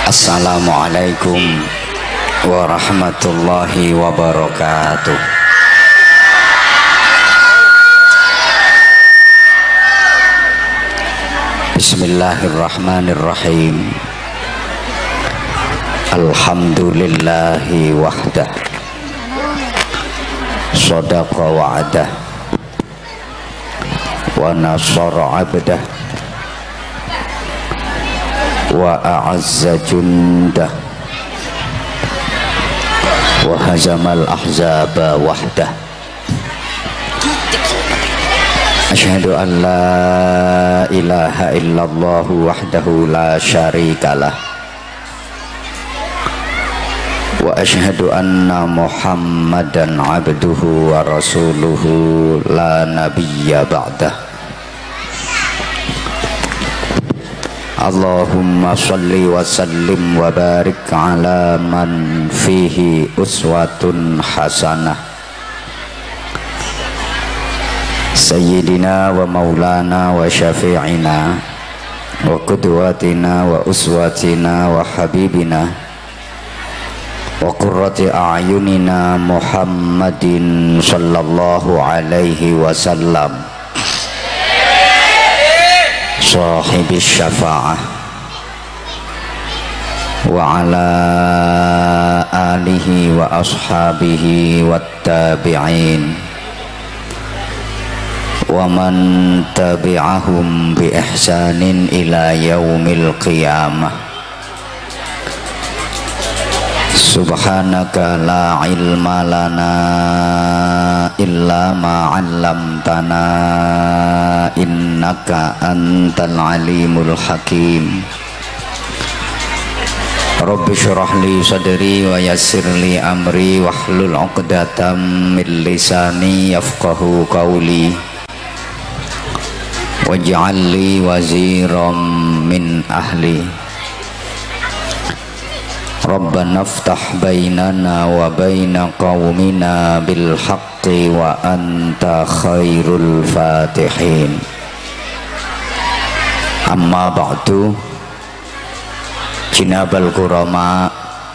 Assalamualaikum warahmatullahi wabarakatuh. Bismillahirrahmanirrahim. Alhamdulillahi wahdah, sadaqa wa'adah, wa nasara abdah, wa a'azza jundah, wa hazamal ahzaba wahdah. Asyhadu an la ilaha illallah wahdahu la syarikalah, wa asyhadu anna muhammadan abduhu wa rasuluhu la nabiyya ba'dah. Allahumma salli wa sallim wa barik ala man fihi uswatun hasanah, Sayyidina wa maulana wa syafi'ina wa qudwatina wa uswatina wa habibina wa qurrati a'yunina Muhammadin sallallahu alaihi wasallam, sahibis syafa'ah wa ala alihi wa ashabihi wat tabi'in wa man tabi'ahum bi ihsanin ila yaumil qiyamah. Subhanaka la ilma lana illa ma 'allamtana innaka antal alimul hakim. Rabbi syrah li sadri wa yassir li amri wahlul 'uqdatam min lisani yafqahu qawli waj'al li waziran min ahli. Rabbana iftah bainana wa baina qaumina bil haqqi wa anta khairul fatihin. Amma ba'du, jinabal kurama,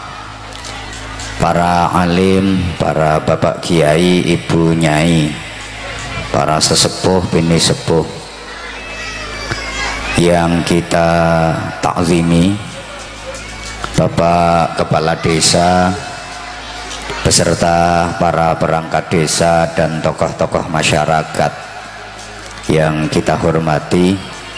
para alim, para bapak kiai, ibu nyai, para sesepuh bini sepuh yang kita takzimi, Bapak Kepala Desa beserta para perangkat desa dan tokoh-tokoh masyarakat yang kita hormati,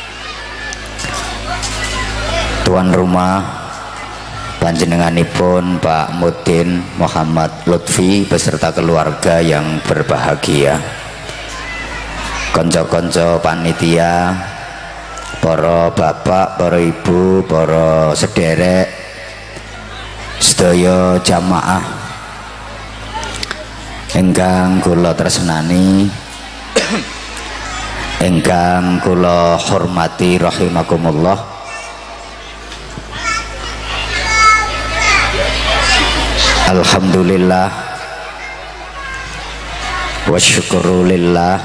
tuan rumah panjenenganipun Pak Mudin Muhammad Lutfi beserta keluarga yang berbahagia, konco-konco panitia, para bapak, para ibu, para sederek, sedaya jamaah ingkang kula tresnani, ingkang kula hormati rahimakumullah. Alhamdulillah wa syukurulillah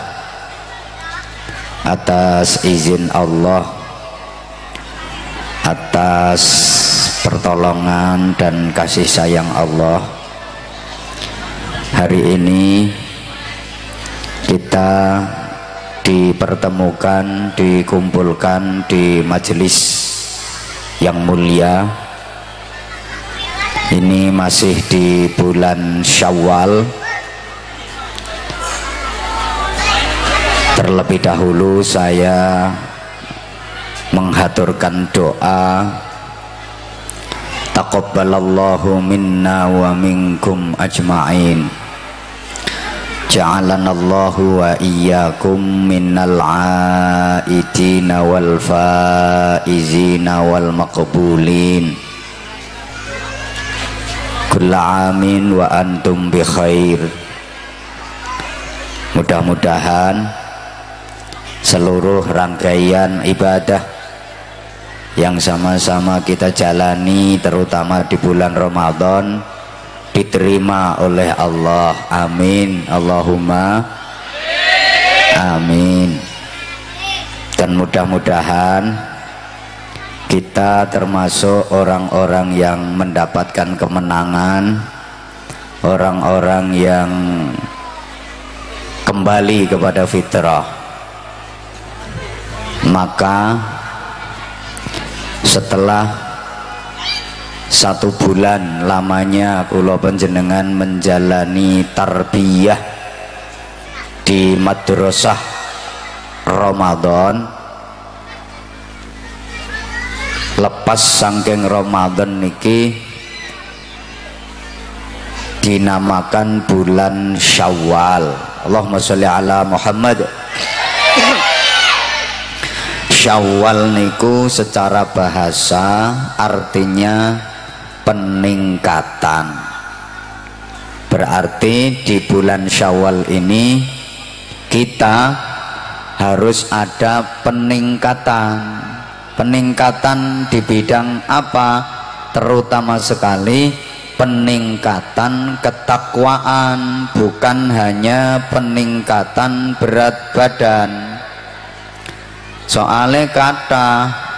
atas izin Allah, atas pertolongan dan kasih sayang Allah, hari ini kita dipertemukan, dikumpulkan di majelis yang mulia. Ini masih di bulan Syawal. Terlebih dahulu saya menghaturkan doa, taqabbalallahu minna wa minkum ajma'in, ja'alanallahu wa iyyakum minnal aidina wal faizina wal maqbulin, kulla amin wa antum bi khair. Mudah-mudahan seluruh rangkaian ibadah yang sama-sama kita jalani, terutama di bulan Ramadan, diterima oleh Allah. Amin, Allahumma amin. Dan mudah-mudahan kita termasuk orang-orang yang mendapatkan kemenangan, orang-orang yang kembali kepada fitrah. Maka setelah 1 bulan lamanya kula panjenengan menjalani tarbiyah di madrasah Ramadan, lepas saking Ramadan niki dinamakan bulan Syawal. Allahumma sholli ala Muhammad. Syawal niku secara bahasa artinya peningkatan. Berarti di bulan Syawal ini kita harus ada peningkatan. Peningkatan di bidang apa? Terutama sekali peningkatan ketakwaan, bukan hanya peningkatan berat badan. Soalnya kata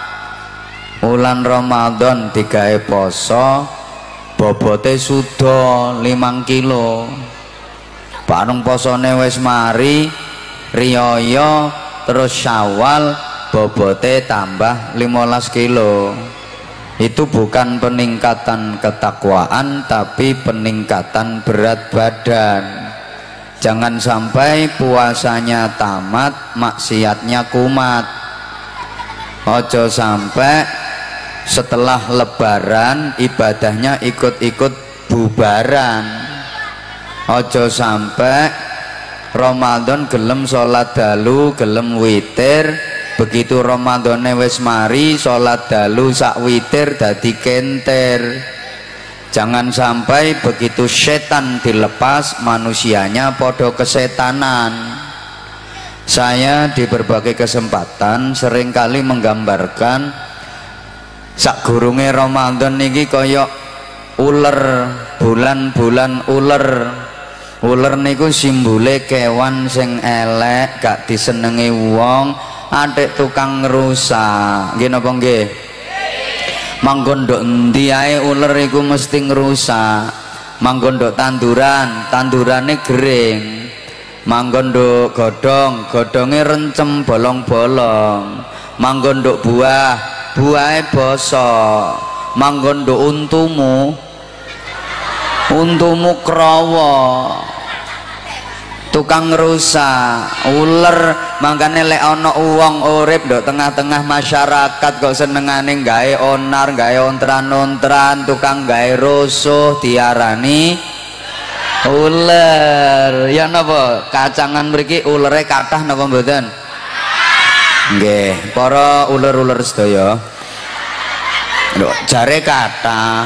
bulan Ramadan digawe poso bobote sudo 5 kilo. Bareng posone wis mari riyaya terus Syawal bobote tambah 15 kilo. Itu bukan peningkatan ketakwaan, tapi peningkatan berat badan. Jangan sampai puasanya tamat, maksiatnya kumat. Ojo sampai setelah lebaran ibadahnya ikut-ikut bubaran. Ojo sampai Ramadan gelem sholat dalu, gelem witir, begitu Ramadane wis mari sholat dalu sak witir dadi kenter. Jangan sampai begitu setan dilepas manusianya podo kesetanan. Saya di berbagai kesempatan seringkali menggambarkan sak gurunge Ramadan niki koyok uler, bulan-bulan uler. Uler niku simbole kewan sing elek, gak disenengi wong, atik tukang ngrusak. Nggih napa nggih? Manggon nduk endi ae uler iku mesti ngrusak. Manggon nduk tanduran, tandurane gering. Manggon nduk godhong, godhonge rencem bolong-bolong. Manggon nduk buah, buahe bosok. Manggon nduk untumu, untumu krawa. Tukang rusak uler. Makanya lek ana wong urip nduk tengah-tengah masyarakat kok senengane gawe onar, gawe ontran-ontran, tukang gawe rusuh diarani uler. Ya napa kacangan mriki ulere kathah napa mboten? Nggih, para uler-uler sedaya. Lho, jare kathah.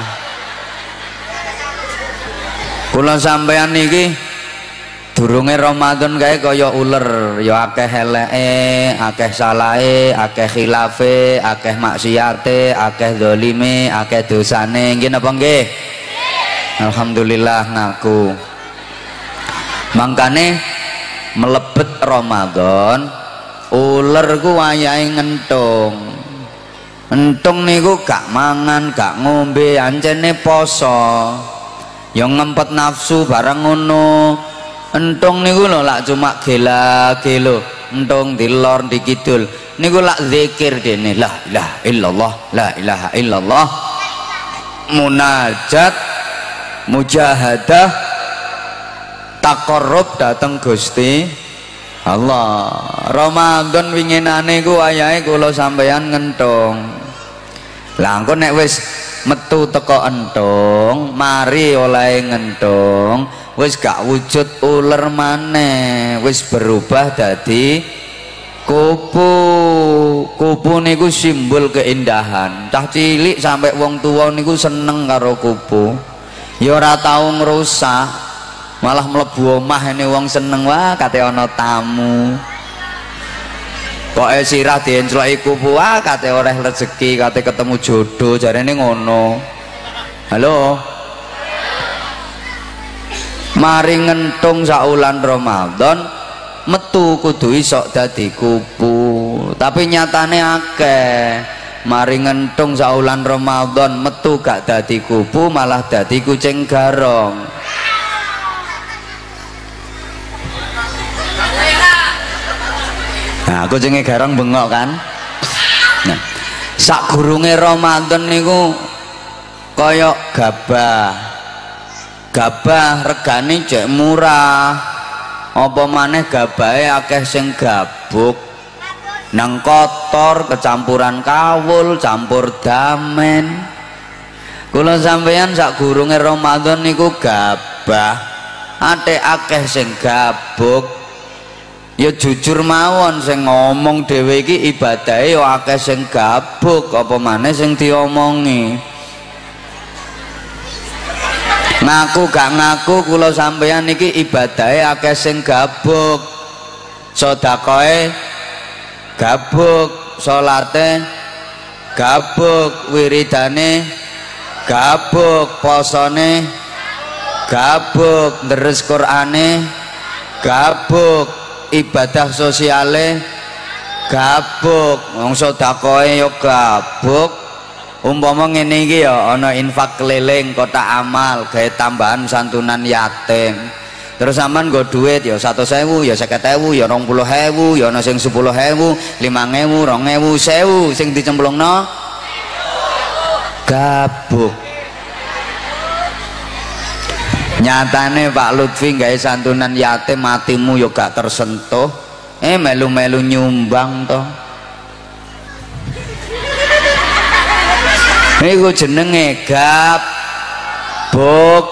Kula sampeyan niki durunge Ramadan kae kaya uler, ya akeh eleke, akeh salahe, akeh khilafe, akeh maksiate, akeh zalime, akeh dosane. Nggih napa nggih? Alhamdulillah ngaku. Mangkane melebet Ramadan, uler ku wayahe ngentung. Entung niku gak mangan, gak ngombe, ancene poso. Ya ngempet nafsu barang ngono. Entung niku lho lak cuma gela-gelo, entung dilor dikidul. Niku lak zikir dene la ilaha illallah, la ilaha illallah. Munajat, mujahadah, taqarrub dateng Gusti Allah. Ramadan winginane ku wayahe kula sampeyan ngentung. Lah engko nek wis metu teko entung, mari oleh ngentung, wis gak wujud uler maneh, wis berubah dadi kupu. Kupu niku simbol keindahan. Cah cilik sampai wong tua niku seneng karo kupu. Ya ora tau ngrusak, malah mlebu omah ini wong seneng, wah kate ana tamu. Kok sirah diencloki kupu, wah kate oleh rezeki, kate ketemu jodoh, jarene ngono. Halo. Mari ngentung saulan Ramadan metu kudu isok dadi kupu. Tapi nyatane akeh mari ngentung saulan Ramadan metu gak dadi kupu malah dadi kucing garong. Nah kucingnya garong bengok kan. Nah sakgurunge Ramadan niku koyok gabah regane jek murah, apa maneh gabahe akeh sing gabuk nang kotor kecampuran kawul campur damen. Kula sampeyan sakgurunge Ramadan niku gabah ate akeh sing gabuk ya jujur mawon sing ngomong dhewe iki ibadahe ya akeh sing gabuk apa maneh sing diomongi. Ngaku gak ngaku kula sampeyan niki ibadahe akeh sing gabuk, sedekahe gabuk, salate gabuk, wiridane gabuk, posone gabuk, deres Qur'ane gabuk, ibadah sosiale gabuk, wong sedekahe yo gabuk. Umpama ngene iki ya ana infak keliling kotak amal gawe tambahan santunan yatim. Terus sampean nggo dhuwit ya 100.000 ya 50.000 ya 20.000 ya ana sing 10.000, 5.000, 2.000, 1.000 sing dicemplungno gabuk. Nyatane Pak Lutfi gawe santunan yatim matimu ya gak tersentuh. Melu-melu nyumbang to. Iku jenenge gabuk.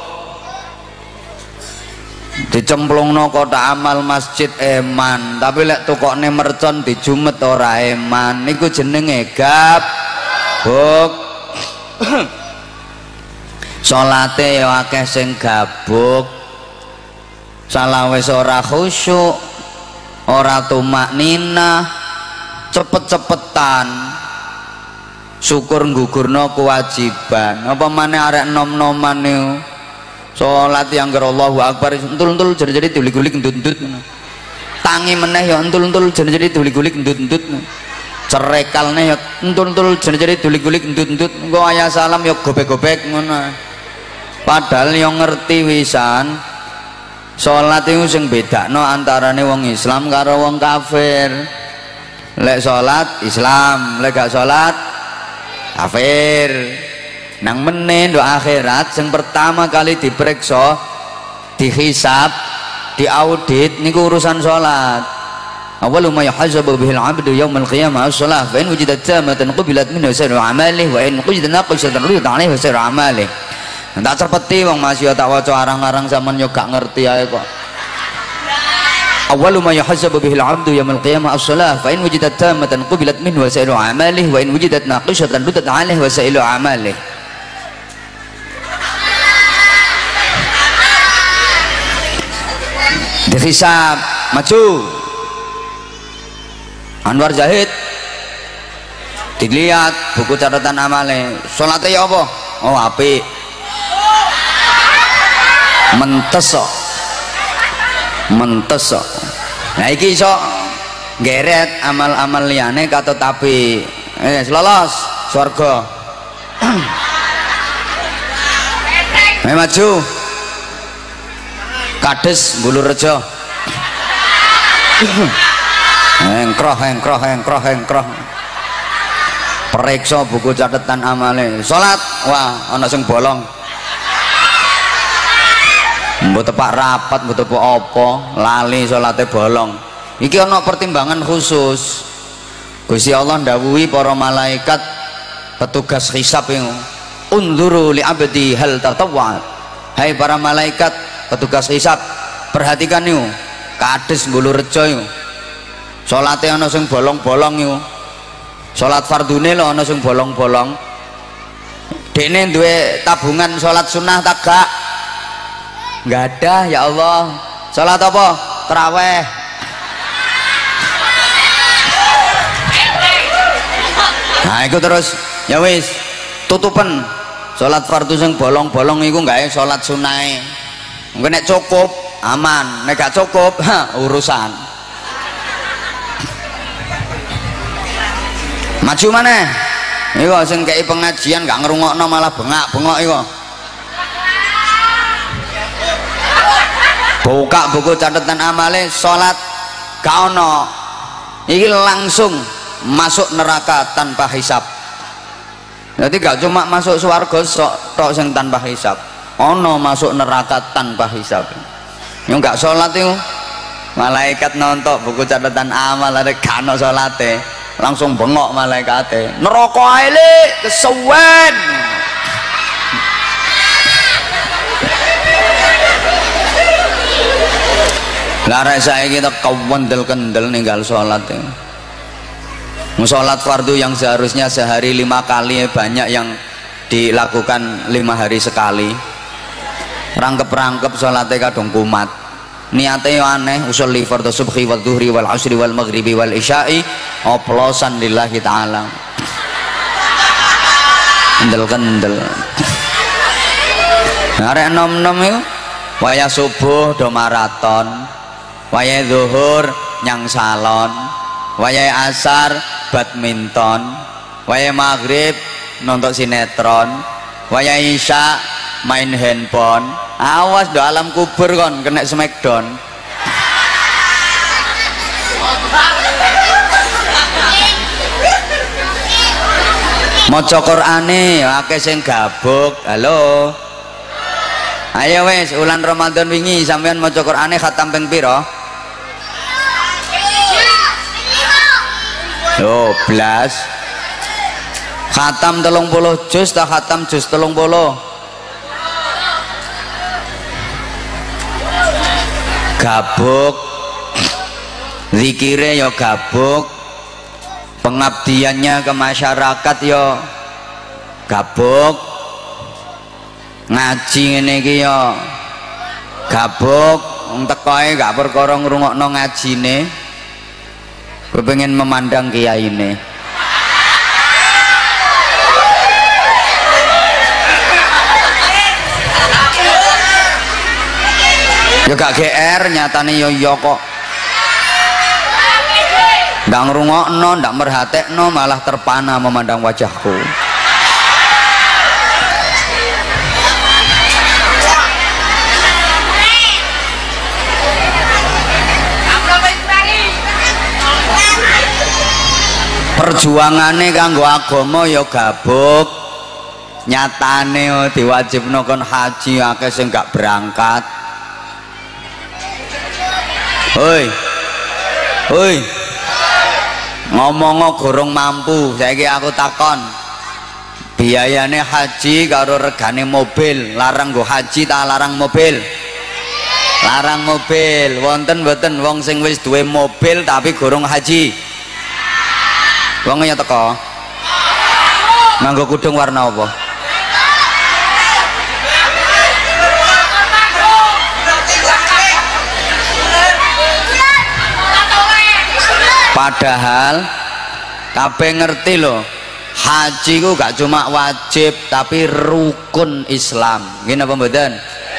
Dicemplungno kotak amal masjid eman, tapi lek tukokne mercon dijumet ora eman. Iku jenenge gabuk. Salate ya akeh sing gabuk. Salah wis ora khusyuk, ora tumakninah, cepet-cepetan. Syukur nggugurno kewajiban apa maneh arek nom-noman niku salat yang Allahu Akbar entul-entul jadi dulik-dulik ndut-ndut tangi meneh ya entul-entul jadi dulik-dulik ndut-ndut cerekalne ya entul-entul jadi dulik-dulik ndut-ndut engko ayah salam ya gobek-gobek ngono padahal yang ngerti wisan salat iku sing bedakno antarane wong Islam karo wong kafir. Lek salat Islam, lek gak salat kafir. Nang meneh do akhirat yang pertama kali diperiksa, dihisab, diaudit niku urusan salat. Awwalu ma yuhasabu bihil 'abdu yaumil qiyamah as-shalah fa in wujidat tamatan qubilat minhu sairu amalihi wa in wujidat naqisatan rudat 'alaihi sairu amalihi. Tak cepeti wong Mas yo tak waca arang-arang sampean yo gak ngerti ae kok. Awwalu ma yuhasabu bihil 'abdu yaumil qiyamah as-shalah fa in wujidat tamatan qubilat minhu sairu amalihi wa in wujidat naqisatan rudat 'alaihi wa sairu amalihi. Dihisab maju Anwar Zahid dilihat buku catatan amale salate ya apa? Oh apik mentes kok. Nah iki iso geret amal-amal liyane katut tapi lolos surga. Maju Kades Bulurejo. Engkroh. Periksa buku catatan amale. Salat, wah ana sing bolong. Mbok tepak rapat, mbok tepak apa, lali salate bolong. Iki ana pertimbangan khusus. Gusti Allah ndawuhi para malaikat petugas hisab iku, "Unzuru li 'abdi hal tatawwa." Hai para malaikat petugas hisab, perhatikan yuk Kades Bulurejo yuk salate ana sing bolong-bolong yuk salat fardune lho ana sing bolong-bolong dekne duwe tabungan salat sunnah tak gak ada ya Allah salat apa? Taraweh. Nah itu terus ya wis tutupen salat fardu sing bolong-bolong iku gak salat sunnahe. Mungkin nek cukup aman, nek gak cukup urusan. Maju mana? Iku sing kei pengajian gak ngrungokno malah bengak-bengok iku. Buka buku catatan amale salat gak ono. Iki langsung masuk neraka tanpa hisab. Jadi gak cuma masuk swarga tok sing tanpa hisab. Ono masuk neraka tanpa hisab. Yang gak salat iku malaikat nontok buku catatan amal ada kano salate langsung bengok malaikate neraka ae le kesuwen lara saiki kita kewendel-kendel ninggal salat salat fardu yang seharusnya sehari 5 kali banyak yang dilakukan 5 hari sekali rangkep-rangkep salatnya kadung kumat niatnya aneh usul li fardhu subhi wal dhuhri wal asri wal maghribi wal isya'i oplosan lillahi ta'ala kendel-kendel arek nom-nom itu waya subuh do maraton waya zuhur nyang salon waya asar badminton waya maghrib nonton sinetron waya isya main handphone. Awas do alam kubur kon kena smackdown. Maca Qur'ane akeh sing gabuk. Halo. Ayo wes ulan Ramadan wingi sampean maca Qur'ane khatam ping pira? 12. Khatam 30 juz ta khatam juz 30? Gabuk zikire yo gabuk pengabdiannya ke masyarakat yo gabuk ngaji ngene iki yo gabuk wong tekoe gak perkara ngrungokno ngajine kepengin memandang kiyaine ya gak GR nyatane yo kok gak ngrungokno, gak merhatekno malah terpana memandang wajahku perjuangane kanggo agama ya gabuk nyatane diwajibno kon haji akeh sing gak berangkat. Hoi, hoi, ngomong gorong mampu. Saiki aku takon, biayane haji karo regane mobil, larang go haji ta larang mobil? Larang mobil. Wonten mboten wong sing wis duwe mobil tapi gorong haji? Wong ya teko. Nganggo kudung warna apa? Padahal kabeh ngerti loh, haji ku gak cuma wajib tapi rukun Islam. Gini apa mboten?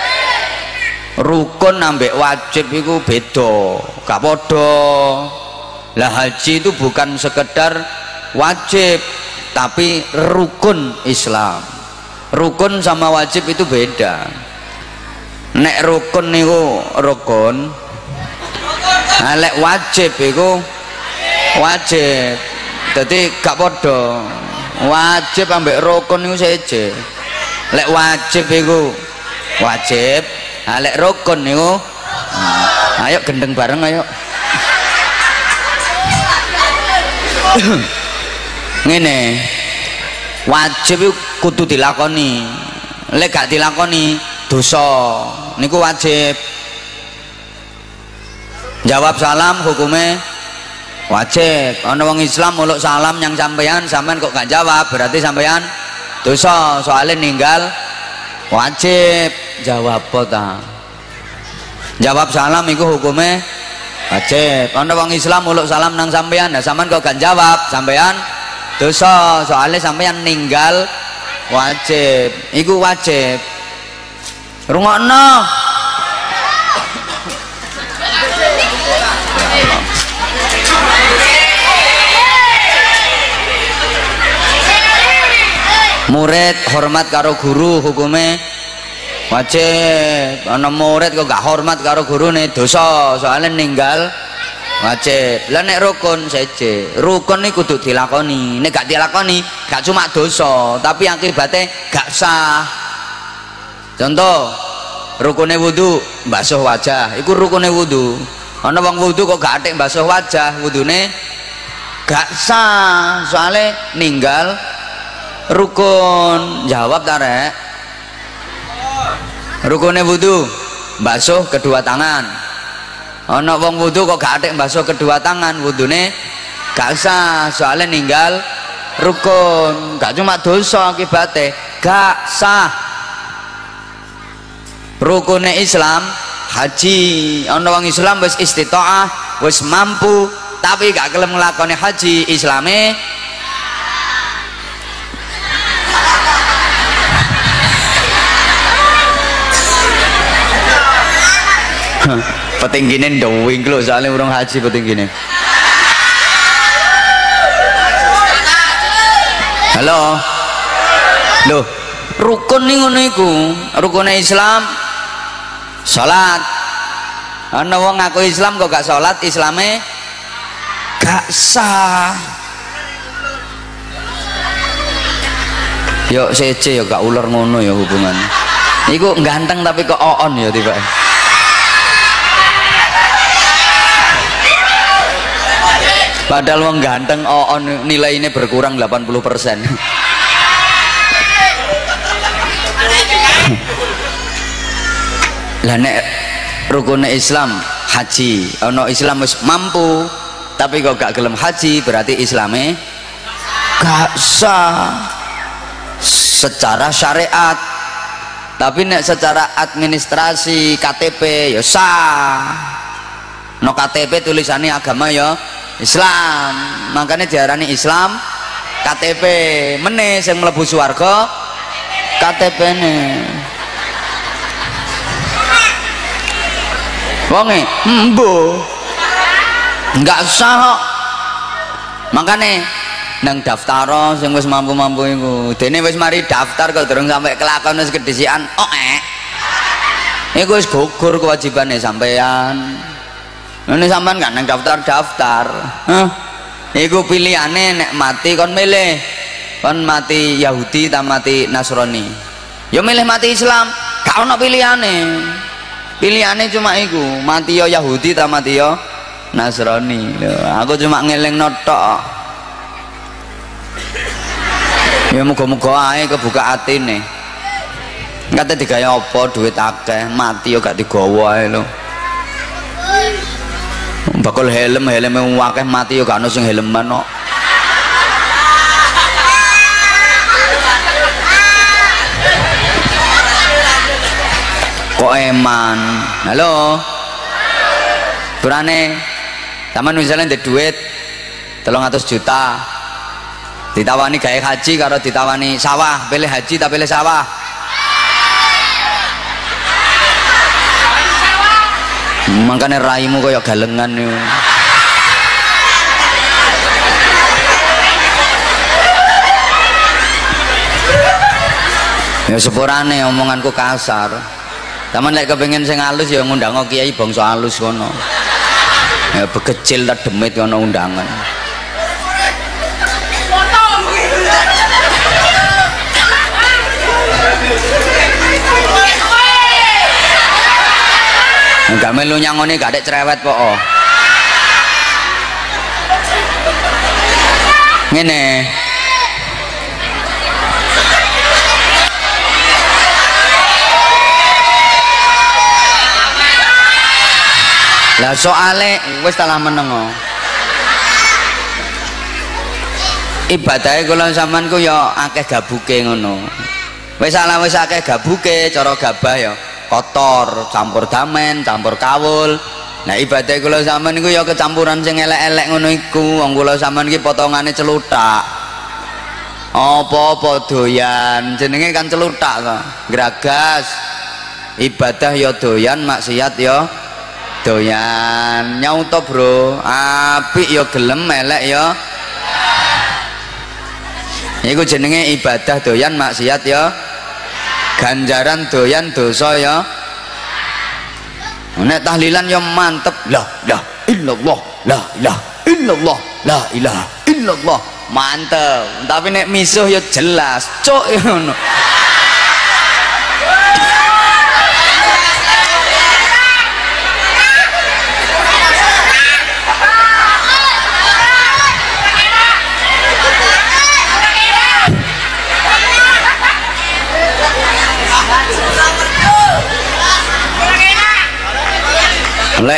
Rukun ambek wajib itu beda, gak podo. Lah haji itu bukan sekedar wajib tapi rukun Islam. Rukun sama wajib itu beda. Nek rukun niku rukun, nah lek wajib iku wajib. Jadi gak podo. Wajib ambek rukun niku seje. Lek wajib iku wajib, nah lek rukun niku ayo gendeng bareng ayo. Ngene, wajib iku kudu dilakoni. Lek gak dilakoni dosa. Niku wajib. Jawab salam hukume wajib. Ana wong Islam muluk salam yang sampean kok gak jawab, berarti sampean dosa, soalnya ninggal wajib. Jawab apa ta? Jawab salam iku hukume wajib. Ana wong Islam muluk salam nang sampean, nah sampean kok gak jawab, sampean dosa, soalnya sampean ninggal wajib. Iku wajib. Rungokno. murid hormat karo guru hukume wajib. Ana murid kok gak hormat karo gurune dosa, soalnya ninggal wajib. Lah nek rukun seje, rukun niku kudu dilakoni. Nek gak dilakoni gak cuma dosa, tapi akibatnya gak sah. Contoh, rukune wudu mbasuh wajah, iku rukune wudu. Ana wong wudu kok gak atik mbasuh wajah, wudune gak sah, soalnya ninggal rukun. Jawab ta rek? Rukune wudu mbasuh kedua tangan. Ana wong wudu kok gak atik mbasuh kedua tangan, wudune gak sah, soalnya ninggal rukun. Gak cuma dosa akibatnya gak sah. Rukune Islam haji. Ana wong Islam wis istitaah, wis mampu, tapi gak gelem nglakoni haji, Islame petinggine ndowing lho, soalnya urung haji petinggine. Halo. Loh, rukun ning ngono iku, rukune Islam salat. Ana wong ngaku Islam kok gak salat, Islame gak sah. Yo sece yo gak ular ngono ya hubungan. Iku ganteng tapi kok oon ya tiba. Padahal wong ganteng oon nilainya berkurang 80%. Lah nek rukune Islam haji, ana Islam wis mampu tapi kok gak gelem haji, berarti Islame gak sah secara syariat. Tapi nek secara administrasi KTP ya sah. No KTP tulisannya agama ya Islam, makanya diarani Islam KTP. Meneh sing mlebu swarga KTP-ne. Wonge embo enggak sah kok. Makane nang daftar sing wis mampu-mampu iku dene wis mari daftar kok durung sampai kelakon wis kedisian iku wis gugur kewajibane sampean. Ini sampean gak nang daftar iku pilihane nek mati kon milih, kon mati Yahudi ta mati Nasrani, ya milih mati Islam. Gak ono pilihane. Pilihane cuma iku, mati yo Yahudi ta mati yo Nasrani. Aku cuma ngelingno tok. Ya muga-muga ae kebuka atine. Kate digawe apa duit akeh, mati yo gak digawa ae lho. Bakal helme akeh, mati yo gak ono sing helman kok. Kok eman. Halo. Turane sampean misalnya ndek duit 300 juta. Ditawani gawe haji karo ditawani sawah, pilih haji tak pilih sawah. Makanya raimu kaya galengan yo. Ya sepurane omonganku kasar. Taman lek kepengin sing halus ya ngundang kiai bangsa halus kono. Ya begecil ta demit kono undangan. Enggak melu nyangone gak ada cerewet kok. Ngene. Lah soale wis talah menengo. Ibadahe kula sampean ku ya akeh gabuke ngono. Wis salah wis akeh gabuke cara gabah ya kotor, campur damen, campur kawul. Nah ibadah kula sampean niku ya kecampuran sing elek-elek ngono iku. Wong kula sampean iki potongane celuthak. Apa-apa doyan, jenenge kan celuthak to. Gragas. Ibadah ya doyan, maksiat ya doyan. Nyauto bro, apik ya gelem, elek ya. Iku jenenge ibadah doyan maksiat ya, ganjaran doyan dosa ya. Nek tahlilan ya mantep, la ilaha illallah, la ilaha illallah, la ilaha illallah, mantep. Tapi nek misuh ya jelas, cuk ngono. Lek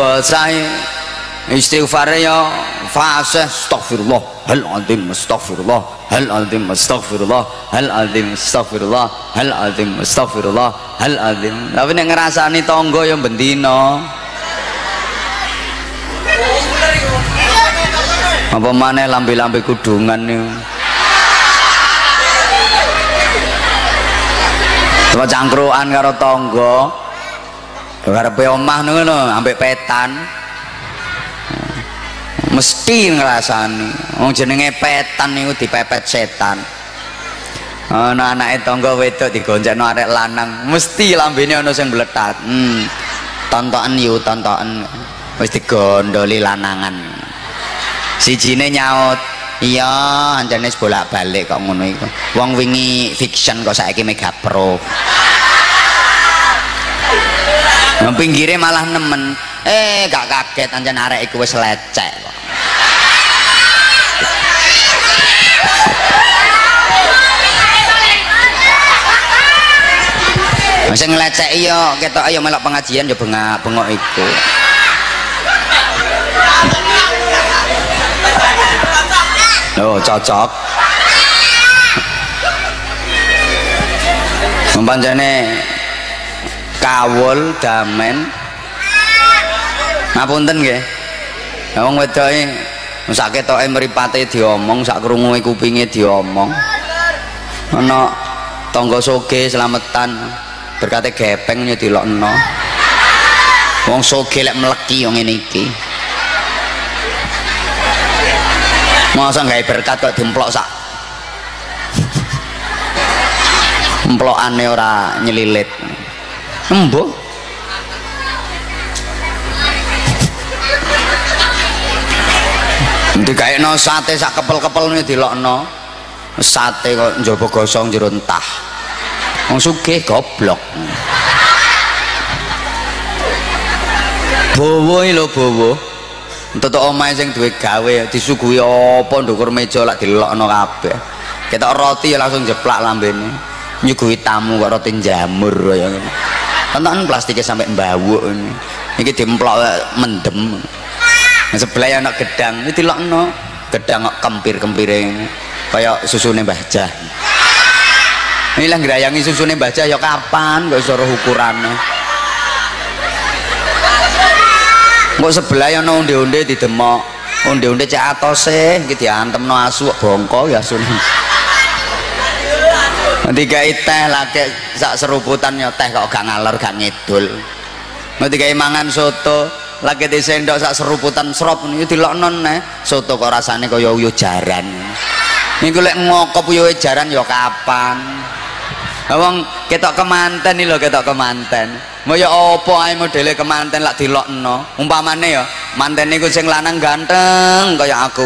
istighfar ya fase astagfirullah hal azim astagfirullah hal azim astagfirullah hal azim astagfirullah hal azim astagfirullah hal azim. Tapi nek ngrasani tangga ya bendina. Apa maneh lambe-lambe kudungan niku. Coba cangkruan karo tangga. Karepe omah ngono ambek petan. Mesti ngrasani. Wong jenenge petan niku dipepet setan. Ana anake tangga wedok digoncengno arek lanang, mesti lambene ana sing mletat. Tontokan yo tontokan wis digondoli lanangan. Sijine nyaut, "Iya, anjane bolak-balik kok ngono iku. Wong wingi fiction kok saiki Mega Pro." Nang pinggire malah nemen, gak kaget anjen arek iku wis lecek kok. Sing ngleceki yo ketok ayo melok pengajian yo bengok iku. Oh, cocok. Pancene kawul damen ngapunten nggih. Wong wedoke sak ketoke mripate diomong, sak krungu kupinge diomong. Ana tangga soge slametan berkate gepeng nyedilokno. Wong soge lek mleki yo ngene iki. Masa gawe berkat kok dimplok sak. Emplokane ora nyelilit. Embuh. Dikaekno sate sak kepel-kepel dilokno. Sate kok njaba gosong jero entah. Wong sugih goblok. Bowo iki lho bowo. Entuk omahe sing duwe gawe disuguhi apa ndukur meja lak dilokno kabeh. Ketok roti langsung jeplak lambene. Nyuguhi tamu kok roti jamur kaya ngono. Tonton plastiknya sampai mbawuk ini. Iki dimplok mendem. Sebelah ana gedang, iki dilokno. Gedang kok kempir-kempire kaya susune Mbah Jah. Ini lah ngrayangi susune Mbah Jah ya kapan kok iso ukurane. Kok sebelah ana onde-onde didemok. Onde-onde cek atose iki diantemno asu bongko ya asun. Dikai teh lagi sak seruputan ya teh kok gak ngalor gak ngidul. Dikai mangan soto lagi di sendok sak seruputan serop ini dilokno neh soto kok rasane kaya uyuh jaran. Niku lek ngokop uyuh jaran ya kapan. Wong ketok kemanten iki lho ketok kemanten. Mau ya apa ae modele kemanten lak dilokno. Umpamane ya manten niku sing lanang ganteng kaya aku.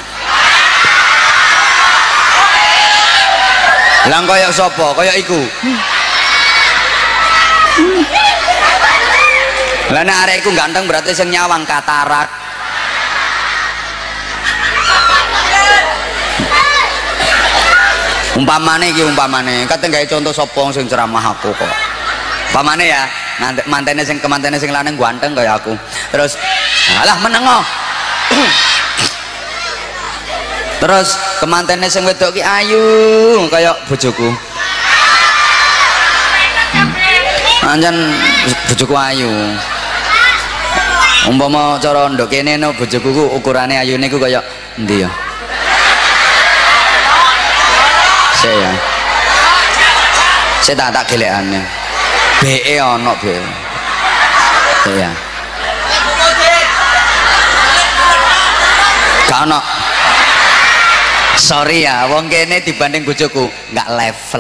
Lang kaya sapa? Kaya iku. Lah nek arek iku ganteng berarti sing nyawang katarak. Umpamane iki umpamane, kate gawe contoh sapa sing ceramah aku kok. Umpamane ya, mantene sing lanang ganteng kaya aku. Terus alah menengo. Terus kemantene sing wedok ki ayu kaya bojoku. Anjan bojoku ayu. Umpama cara ndok kene no bojoku ku ukurane ayune ku kaya endi ya? Saya. Saya tak gelekane. BE ana be. Ya. Gak ana. Sorry ya, wong kene dibanding bojoku nggak level.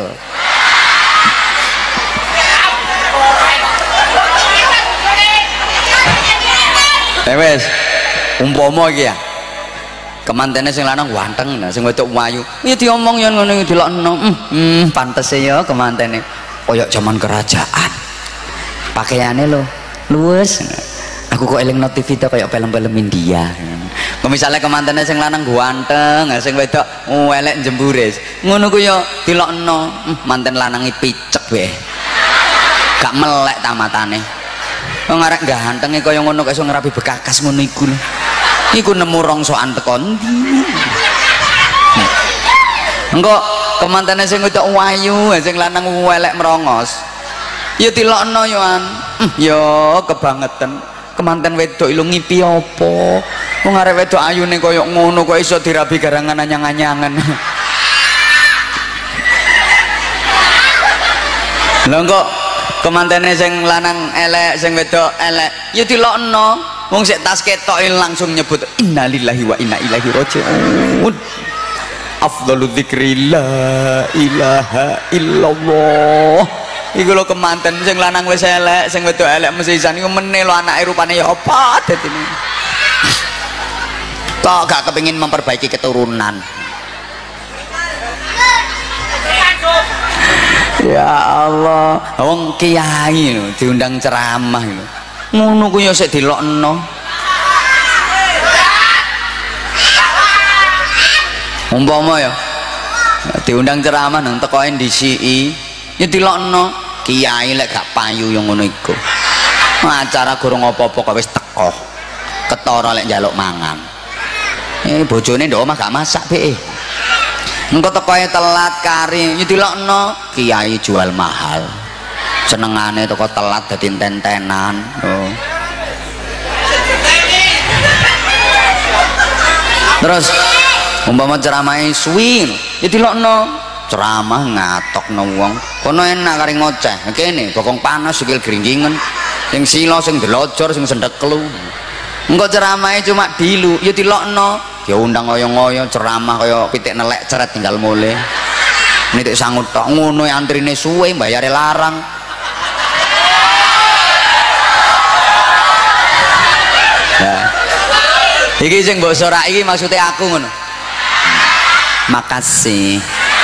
Wes, umpama iki ya. Kemantene sing lanang ganteng, nah sing wedok wayu. Ya diomong yen ngono iki dilokno. Pantese ya kemantene koyo zaman kerajaan. Pakaiane lho luwes. Aku kok eling TV to kayak film-film India. Kok misalnya kemantene sing lanang ganteng, sing wedok elek jemburis. Ngono ku yo dilokno, manten lanange picek wae. Gak melek tamatane. Wong arek gantenge kaya ngono kok iso ngrabi bekakas ngono iku lho. Iku nemu rongsokan teko ndi. Engko kemantene sing wedok wayu, sing lanang elek merongos. Ya dilokno yo an. Ya kebangetan. Kemanten wedok ilu ngipi apa? Wong arek wedok ayune kaya ngono kok iso dirabi garangan anyang-anyangan. Lha kok kemantene sing lanang elek, sing wedok elek, ya dilokno. Wong sik tas ketoke langsung nyebut innalillahi wa inna ilaihi raji'un. Afdhalu dzikri la ilaha illallah. Iku lho kemanten sing lanang wis elek, sing wedok elek mesti isan iku meneh lho anake rupane ya apa dadine. Kok gak kepengin memperbaiki keturunan. Ya Allah, wong kiai lho diundang ceramah lho. Ngono ku ya sik dilokno. Umpama ya diundang ceramah nang teko NDCI, ya dilokno. Kiai lek gak payu yang ngono iku. Acara gorong apa-apa kok wis teko. Ketara lek njaluk mangan. Bojone ndok omah gak masak piye. Engko tekoe telat kari, ya dilokno. Kiai jual mahal. Senengane teko telat dadi enten-tenan. Oh. Terus umpama ceramahe suwi, ya dilokno. Ceramah ngatokno wong kono enak kari ngoceh kene bokong panas sikil gringgingen sing sila sing delojor sing sendeklu. Engko ceramahe cuma dilu ya dilokno diundang kaya-kaya ceramah kaya pitik nelek ceret tinggal mulai nitik sangut tok ngono antrine suwe mbayare larang. Nah iki sing mbok sorak iki maksudnya aku ngono. Makasih.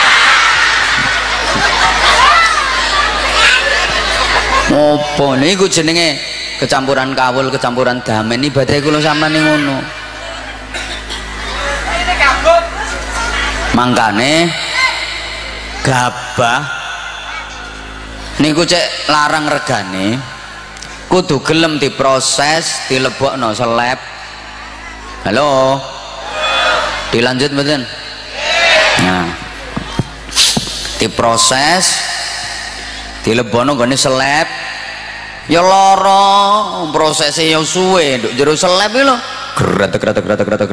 Apa niku jenenge kecampuran kawul kecampuran damen ibadah kula sampeyan ngono. Mangkane gabah niku cek larang regane kudu gelem diproses dilebokno seleb. Halo dilanjut mboten? Nah diproses dilebokno gone seleb ya lara prosesnya ya suwe nduk jero seleb iki lho gratek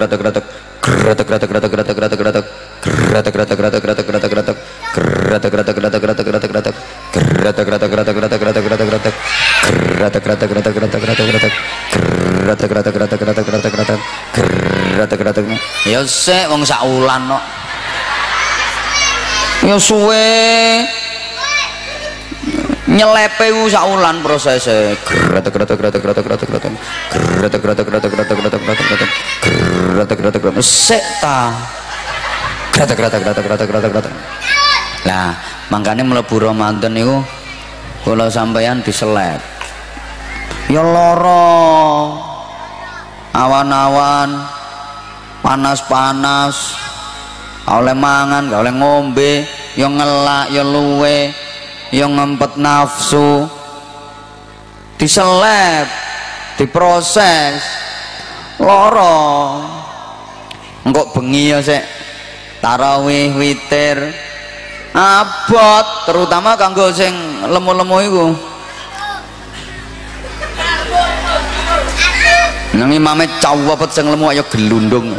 ya sik wong sak wulan kok ya suwe nyelepe ku saulan prosese sik ta lah makanya mlebu Ramadan niku kula sampeyan diseleb ya lara awan-awan panas-panas oleh mangan gak oleh ngombe ya ngelak ya luwe yang ngempet nafsu diseleb diproses loro engkok bengi ya sik tarawih witir abot terutama kanggo sing lemu-lemu iku nang imame cawapet sing lemu ayo gelundung.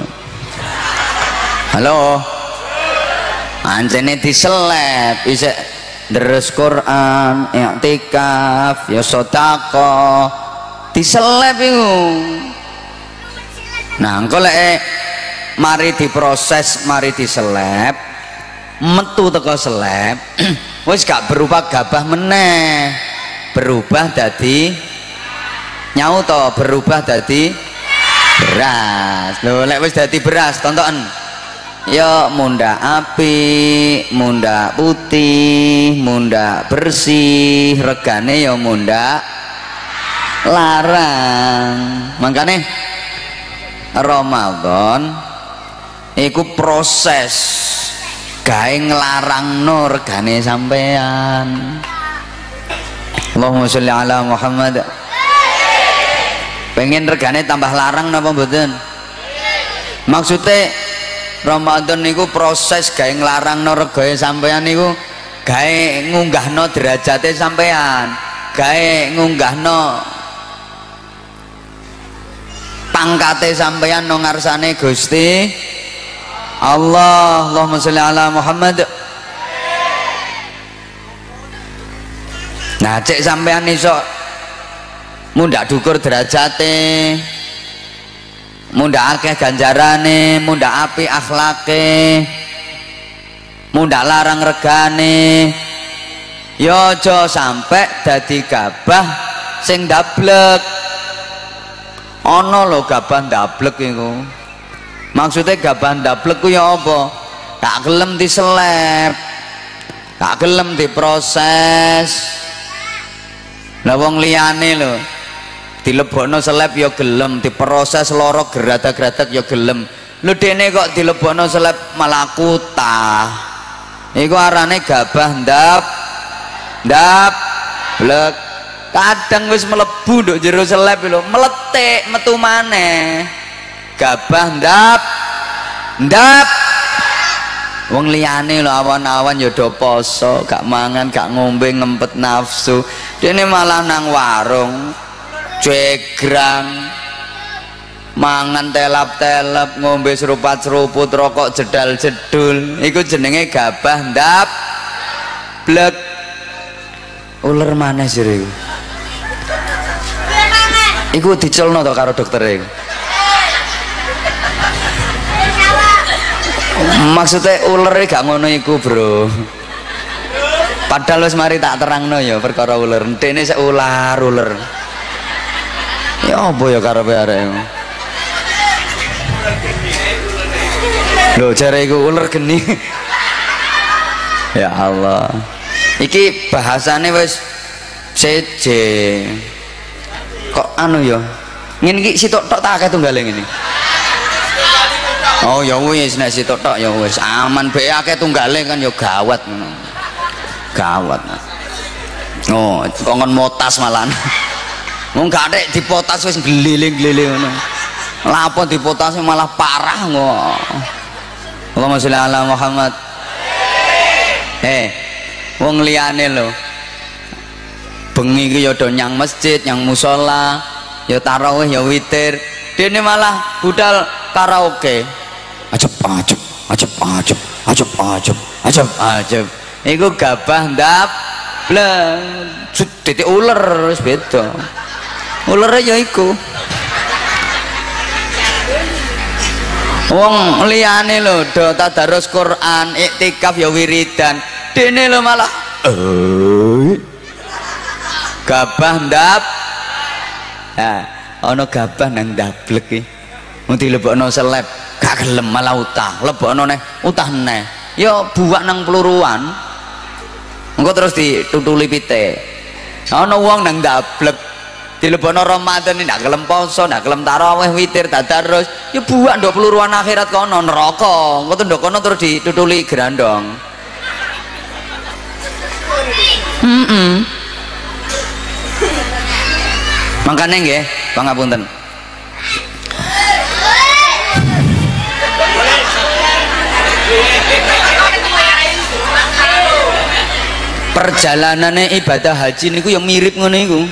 Halo anjene diseleb isik deres Quran, i'tikaf, ya sedekah, diseleb iku. Nah, engko lek mari diproses, mari diseleb, metu teko seleb wis gak berupa gabah meneh, berubah dadi nyauto, berubah dadi beras. Lho lek wis dadi beras tontoken ya munda api, munda putih, munda bersih, regane ya munda larang. Makane Ramadan iku proses gawe nglarangno regane sampean. Allahumma sholli ala Muhammad. Pengen regane tambah larang napa mboten? Maksudnya Ramadan niku proses gawe nglarangno regane sampean niku gawe ngunggahno derajate sampean, gawe ngunggahno pangkate sampean nang ngarsane Gusti Allah. Allahumma sholli ala Muhammad. Nah cek sampean iso mundak dukur derajate, mundak akeh ganjarane, mundak api akhlake, mundak larang regane, ya aja sampe dadi gabah sing ndablek. Ana lho gabah ndablek iku. Maksudnya gabah ndablek ku ya apa? Gak gelem diseleb, gak gelem diproses. Lah wong liyane lho dilebokno seleb ya gelem, diproses loro geradak-geradak ya gelem. Lho dene kok dilebokno seleb malah kutah. Iku arane gabah ndablek. Kadang wis mlebu nduk jero seleb lho, meletik metu maneh. Gabah ndap wong liyane lho awan-awan ya do poso, gak mangan, gak ngombe, ngempet nafsu. Dene malah nang warung jegrang, mangan telap-telap, ngombe serupat-seruput, rokok jedal-jedul. Iku jenenge gabah ndablek. Uler maneh jere iku. Iku diculno to karo dokter iku. Maksudnya ulernya gak ngono iku bro. Padahal wis mari tak terangno ya perkara uler. Dene sik ular. Ya apa ya karepe arek. Lho jare iku uler geni. Ya Allah. Iki bahasane wis seje. Kok anu ya? Ngene iki sitok tok tak akeh tunggale ngene. Oh ya wis nek sitok tok ya wis aman bae akeh tunggale kan ya gawat ngono. Gawat. Oh, kongon motas malan. Wong gak nek dipotas wis glele-glele ngono. Lah apa dipotas malah parah kok. Allahumma sholli ala Muhammad. Wong liyane lho. Bengi iki ya do nyang masjid, nyang musala, ya tarawih ya witir. Dene malah budal karaoke. Ajab. Iku gabah ndablek. Titik uler wis beda. Ulere ya iku. Wong liyane lho do tadarus Quran, iktikaf ya wiridan. Dene lho malah gabah ndap. Nah, ana gabah nang ndablek iki. Mung dilebokno seleb, gak gelem malah utah. Lebokno neh, utah neh. Ya buak nang peluruan. Engko terus ditutuli pite. Ana wong nang ndablek dilebokno Ramadan ndak gelem poso, ndak gelem tarawih, witir, tadarus. Ya buak ndok peluruan akhirat kono neraka. Engko ndok kono terus ditutuli grandong. Makanya nggih, pangapunten. Perjalanannya ibadah haji niku yang mirip ngono iku.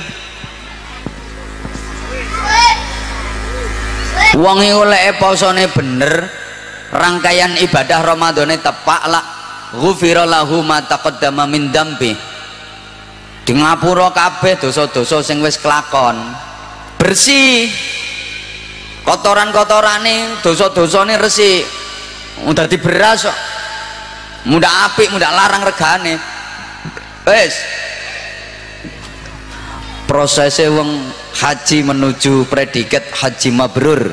Wong iku lek posone bener, rangkaian ibadah Ramadane tepak lah, ghufira lahu ma taqaddama min dambi. Di ngapura kabeh dosa-dosa sing wis kelakon. Bersih. kotoran-kotorane dosa-dosane resik dadi beras kok mudah apik mudah larang regane wis prosesnya wong haji menuju predikat haji mabrur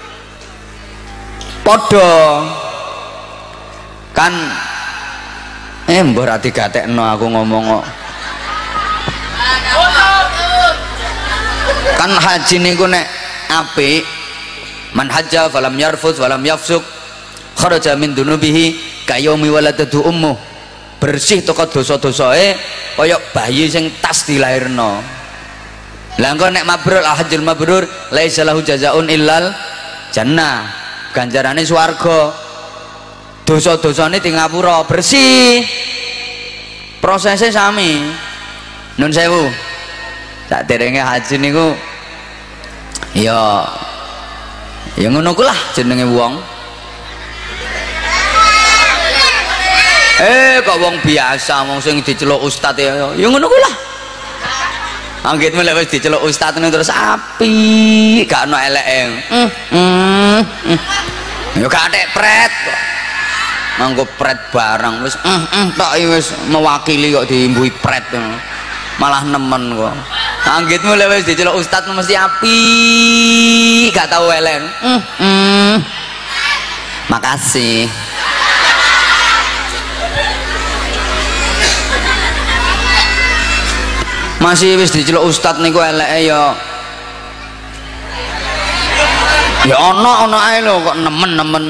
podo kan mbok ra digatekno aku ngomong kok kan haji niku nek apik man hajja falam yarfuz walam yafsuk kharaja min dunubihi kayaumi waladatu ummuh bersih teko dosa-dosae kaya bayi sing tas dilairno. Lah engko nek mabrur hajjul mabrur laisa lahu jazaun illal jannah ganjarane swarga dosa-dosane di ngapura bersih prosesnya sami nun sewu saderenge haji niku ya ngono ku lah jenenge wong kok wong biasa wong sing diceluk ustaz ya ngono ku lah anggitmu lek wis diceluk ustaz terus api gak ono eleke ya gak atek pret kok nganggo pret barang wis tok wis mewakili kok diimbui pret malah nemen kok anggitmu lek wis diceluk ustaz mesti api gak tau elek makasih masih wis diceluk ustaz niku eleke ya ono ae lho kok nemen-nemen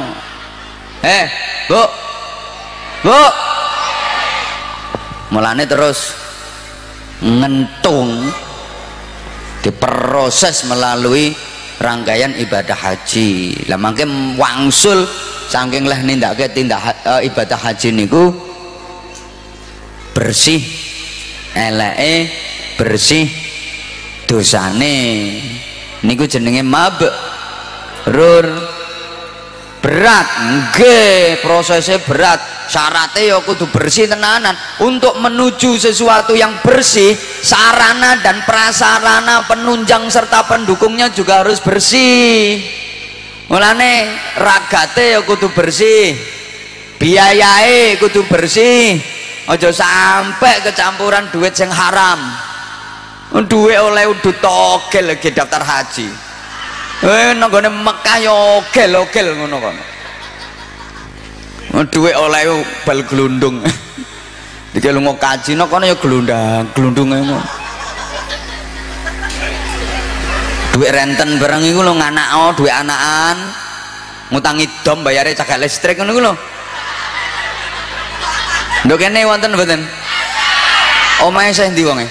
Bu mulane terus ngentung diproses melalui rangkaian ibadah haji lah mangke wangsul saking leh nindakake ibadah haji niku bersih eleke bersih dosane niku jenenge mabrur berat nggih prosesnya berat syaratnya ya kudu bersih tenanan untuk menuju sesuatu yang bersih sarana dan prasarana penunjang serta pendukungnya juga harus bersih mulane ragate ya kudu bersih biayae kudu bersih aja sampai kecampuran duit yang haram duit oleh udut togel lagi daftar haji nanggone Mekah ya ogel-ogel ngono kono duit oleh bal glundung iki lunga kaji no kono ya glundung ngono duit renten barang iku lho nganak duit anakan ngutangi dom bayare cagak listrik ngono iku lho ndok kene wonten mboten omahe saya ndi wonge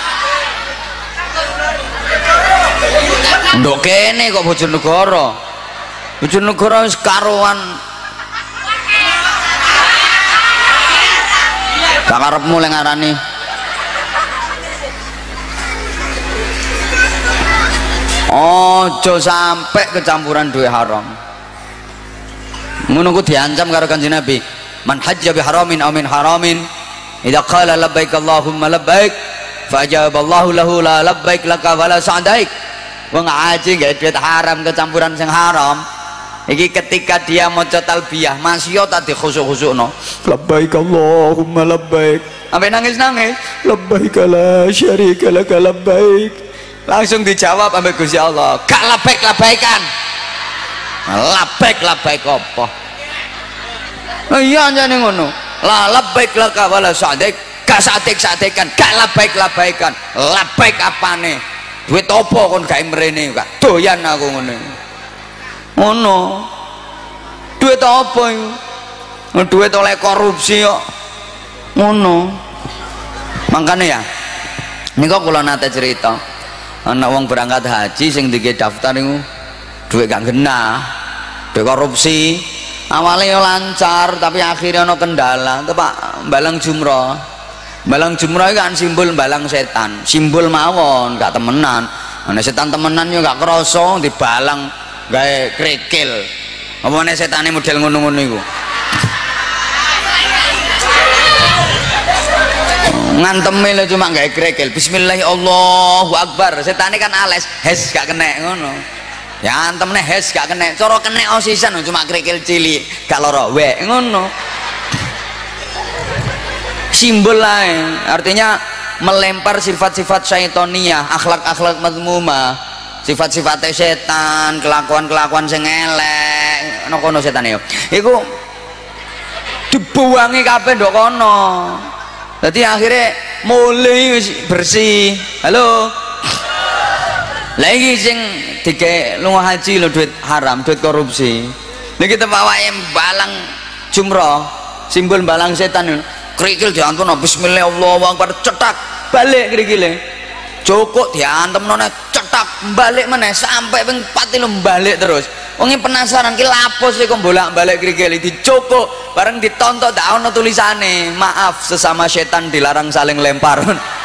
ndok kene kok Bojonegoro wis karuan gak karepmu lek ngarani ojo sampai kecampuran duit haram ngono ku diancam karo Kanjeng Nabi man hajja bi haramin aw min haramin idza qala labbaik allahumma labbaik fa ajaballahu lahu la labbaik laka wala sa'daik wong haji gak duit haram kecampuran sing haram iki ketika dia maca talbiyah masya tadi khusuk-khusukno labbaik allahumma labbaik sampai nangis-nangis labbaik la syarika laka labbaik langsung dijawab ambek Gusti Allah gak labbaik-labbaikan labbaik apa iya jane ngono la labbaik laka wala sa'daik gak sa'daik-sa'daikan gak labbaik-labbaikan labbaik apane duit apa kon gak mrene gak doyan aku ngono duit apa iku duit oleh korupsi kok ngono makanya ya niku kula nate cerita ana wong berangkat haji sing dike daftar iku duit gak genah duit korupsi awalnya lancar tapi akhirnya ada kendala Pak balang jumroh kan simbol balang setan simbol mawon gak temenan ana setan temenan yo gak krasa dibalang gawe krikil apa setane model ngono-ngono iku nganteme lho cuma gawe krikil bismillahirrahmanirrahim Allahu akbar setane kan ales hes gak kena ngono Ya antemne hes gak kena, cara kena osisan cuma krikil cilik, gak lara wek ngono. Simbol lae, artinya melempar sifat-sifat syaitoniah, akhlak-akhlak mazmumah, sifat-sifat setan, kelakuan-kelakuan sing elek, ana kono setan yo. Iku dibuangi kabeh ndok kono. Dadi akhirnya mulai bersih. Halo. Lagi sing dike lunga haji lo duit haram, duit korupsi. Niki tempat wae balang jumroh, simbol balang setan. Krikil diantemno bismillah Allahu akbar cetak balik krikile. Joko diantemno cetak balik meneh sampai ping 4 balik terus. Wong penasaran ki lapo sih kok bolak-balik krikile dicokok bareng ditontok dak ono tulisane maaf sesama setan dilarang saling lempar.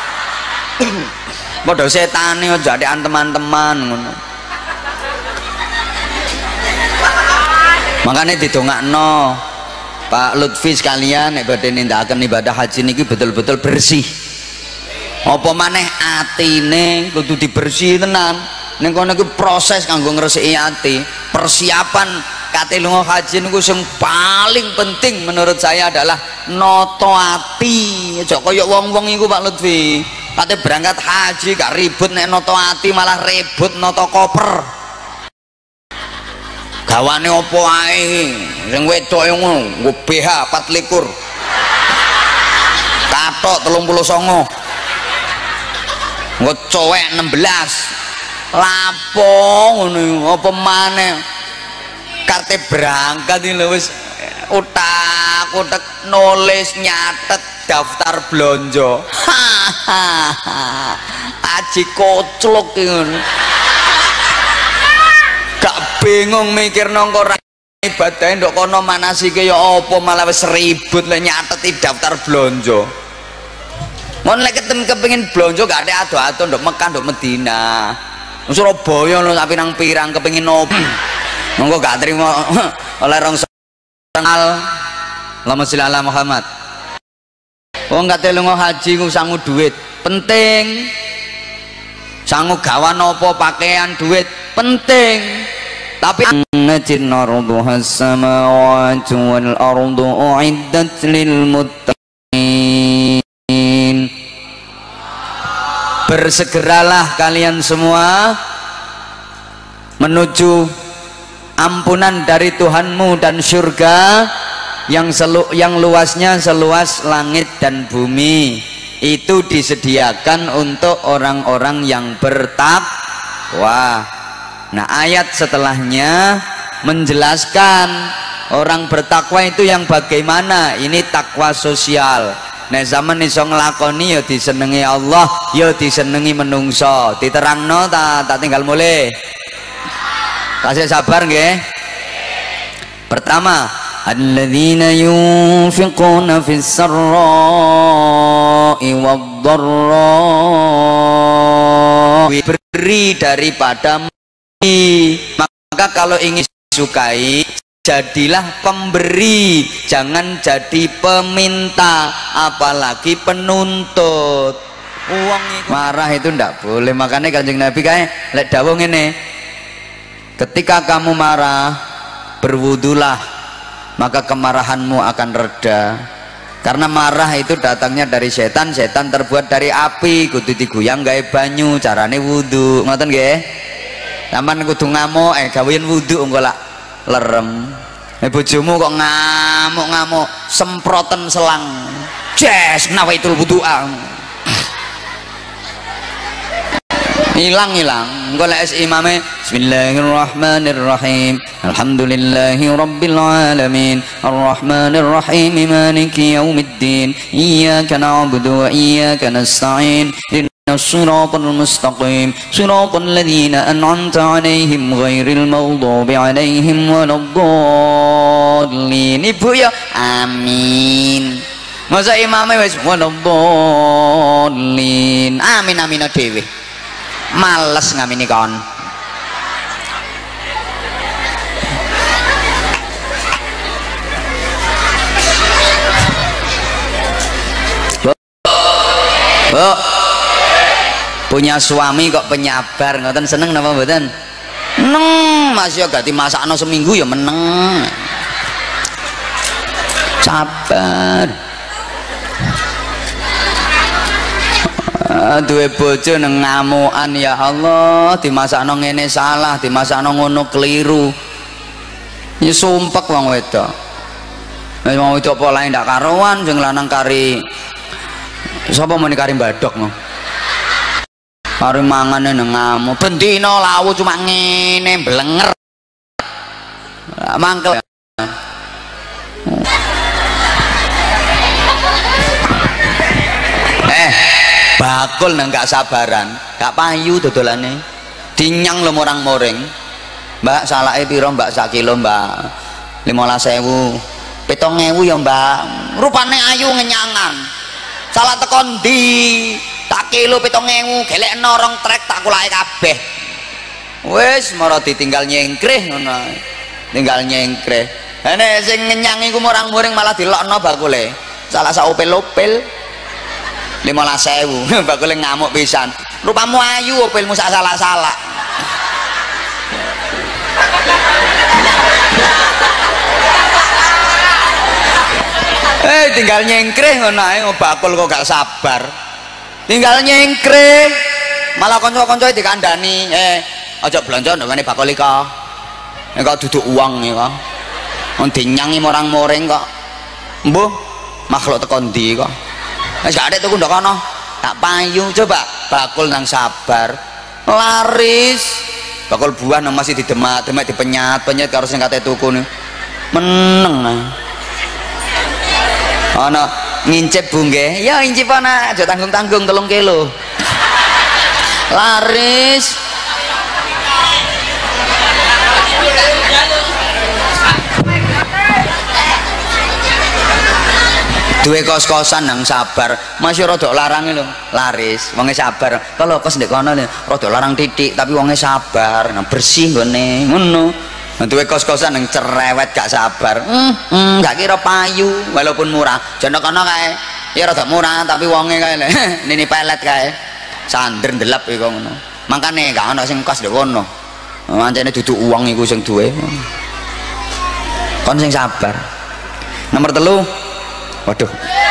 Padha setane aja adekan teman-teman ngono. Makanya didongakno Pak Lutfi sekalian nek badhe nindakaken ibadah haji niki betul-betul bersih. Apa maneh atine kudu dibersih tenan. Ning kono iku proses kanggo ngresiki ati. Persiapan kate lunga haji niku sing paling penting menurut saya adalah noto ati. Aja kaya wong-wong iku Pak Lutfi. Kate berangkat haji gak ribut nek noto ati malah ribut noto koper. Gawane apa ae sing wedok ngono nggo BH 24 katok 39 nggo cowek 16 lapo ngono apa maneh karte berangkat iki lho wis utak-utak nulis nyatet daftar blonjo aji koclok ngono gak bingung mikir nongko ibadah ndok kono manasike ya apa malah wis ribut lek nyateti daftar blonjo. Mon lek kepengin blonjo gak ada ado-ado ndok Mekah ndok Medina. Surabaya lho sak pirang-pirang kepengin opo. Monggo gak trimo oleh rong tanggal Allahumma sholli ala Muhammad. Wong kate lunga haji ku sangu duit penting. Sangu gawan apa pakaian duit penting. Tapi annatin arduha as-samawati wal ardu uiddat lil muttaqin. Bersegeralah kalian semua menuju ampunan dari Tuhanmu dan surga yang luasnya seluas langit dan bumi. Itu disediakan untuk orang-orang yang bertakwa. Nah ayat setelahnya menjelaskan orang bertakwa itu yang bagaimana. Ini takwa sosial. Nah zaman iso nglakoni ya disenengi Allah, ya disenengi menungso. Diterangno tak tinggal mulai. Kasih sabar nggih. Pertama, alladzina yunfiquna fis sarra'i wad-dharra, beri daripada maka kalau ingin disukai jadilah pemberi, jangan jadi peminta apalagi penuntut. Uang itu marah itu ndak boleh. Makanya Kanjeng Nabi kayak lek dawuh ngene, ketika kamu marah berwudulah maka kemarahanmu akan reda. Karena marah itu datangnya dari setan, setan terbuat dari api, kudu diguyang gawe banyu, carane wudu. Ngoten nggih? Sampeyan kudu ngamuk gawean wudu engko lak lerem. Bojomu kok ngamuk-ngamuk semproten selang. Jes nawaitul wudu'a. Hilang engko lek imame bismillahirrahmanirrahim alhamdulillahi rabbil alamin arrahmanir rahim maliki yaumiddin iyyaka na'budu wa iyyaka nasta'in الصراط المستقيم صراط الذين أنعمت عليهم غير المغضوب عليهم ولا الضالين. Ibu ya amin. Masa imamnya wis wala dhalin. Amin amin dhewe. Males ngamini kon. Bu punya suami kok penyabar, ngoten seneng napa mboten? Meneng Mas ya gak dimasakno seminggu ya meneng. Sabar. Duwe bojo nang ngamukan ya Allah, dimasakno ngene salah, dimasakno ngono keliru. Ya sumpek wong wedok. Nek mau wedok polahe ndak karuan sing lanang kari sapa muni kari badok no. Kari mangane nang ngamu, bendina lawu cuma ngene blenger. Mangkel. Bakul nang gak sabaran, gak payu dodolane. Dinyang lho morang-moring. Mbak salake piro Mbak sak kilo Mbak? 15.000. 7.000 ya Mbak. Rupane ayu ngenyangan. Salah tekon ndi? Tak kilo 7.000, gelekno rong trek tak kulake kabeh. Wis mara ditinggal nyengkreh ngono. Tinggal nyengkreh. Nek sing ngenyang iku morang-moring malah dilokno bakule. Salah sak opel-opel. 15.000 bakule ngamuk pisan. Rupamu ayu opelmu sak salah-salah. Tinggal nyengkreh ngono ae bakul kok gak sabar. Tinggal nyengkreh malah kanca-kanca dikandani, aja blonjo ndongane bakul iki kok. Nek kok duduk uang iki kok. Wong dinyangi morang-moring kok. Mbuh, makhluk teko ndi kok. Wis gak ada tuku ndok kono. Tak payu coba bakul nang sabar. Laris. Bakul buah nang masih didemak-demak dipenyat-penyat karo sing kate tuku niku. Meneng. Ana ngincip Bu nggih. Ya incip ana, aja tanggung-tanggung 3 kilo. Laris. Duwe kos-kosan nang sabar, masih rada larange lho, laris, wonge sabar. Kalau kos ndek kono rada larang titik, tapi wonge sabar, nah bersih nggone, ngono. Nah, duwe kos-kosan nang cerewet gak sabar. Gak kira payu walaupun murah. Jono kono kae, ya rada murah tapi wonge kae nini pelet kae. Sander ndelep iku ngono. Mangkane gak ono sing kos ndek kono. Mancene dudu uang iku sing duwe. Kon sing sabar. Nomor 3. Waduh.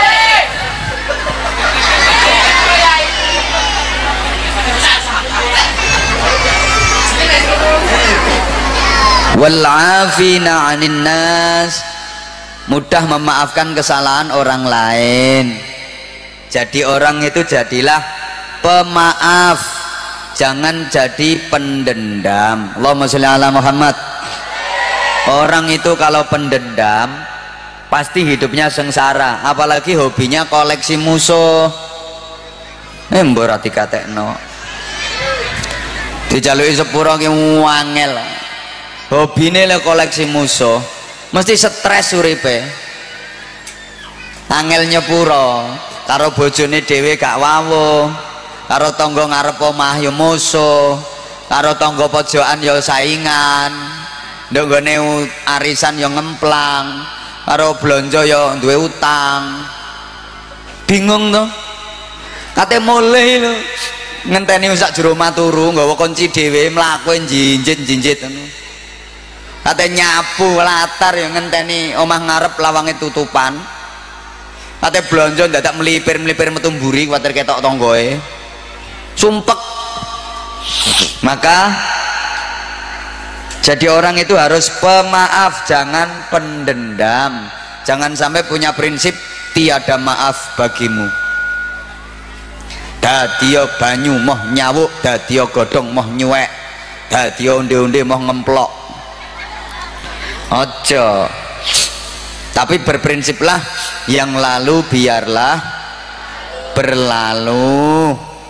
Wal 'afina 'anil nas, mudah memaafkan kesalahan orang lain. Jadi orang itu jadilah pemaaf, jangan jadi pendendam. Allahumma sholli ala Muhammad. Orang itu kalau pendendam pasti hidupnya sengsara, apalagi hobinya koleksi musuh. Mbok ora dikatekno. Dijaluki sepuro ki wangel. Hobine le koleksi musuh, mesti stres uripe. Angel nyepuro, karo bojone dhewe gak wawuh, karo tangga ngarep omah ya musuh, karo tangga pojokan ya saingan, ndok gone arisan ya ngemplang, karo blonjo ya duwe utang. Bingung to. Kate mulih lho ngenteni sak jero omah turu nggawa kunci dhewe mlaku njinjit-njinjit ngono. Kate nyapu latar ya ngenteni omah ngarep lawange tutupan. Kate blonjo dadak melipir-melipir metu mburi kuwatir ketok tanggoe. Sumpek. Maka jadi orang itu harus pemaaf, jangan pendendam. Jangan sampai punya prinsip tiada maaf bagimu. Dadiya banyu moh nyawuk, dadiya godhong moh nyuwek, dadiya onde-onde moh ngemplok. Ojo. Tapi berprinsiplah yang lalu biarlah berlalu.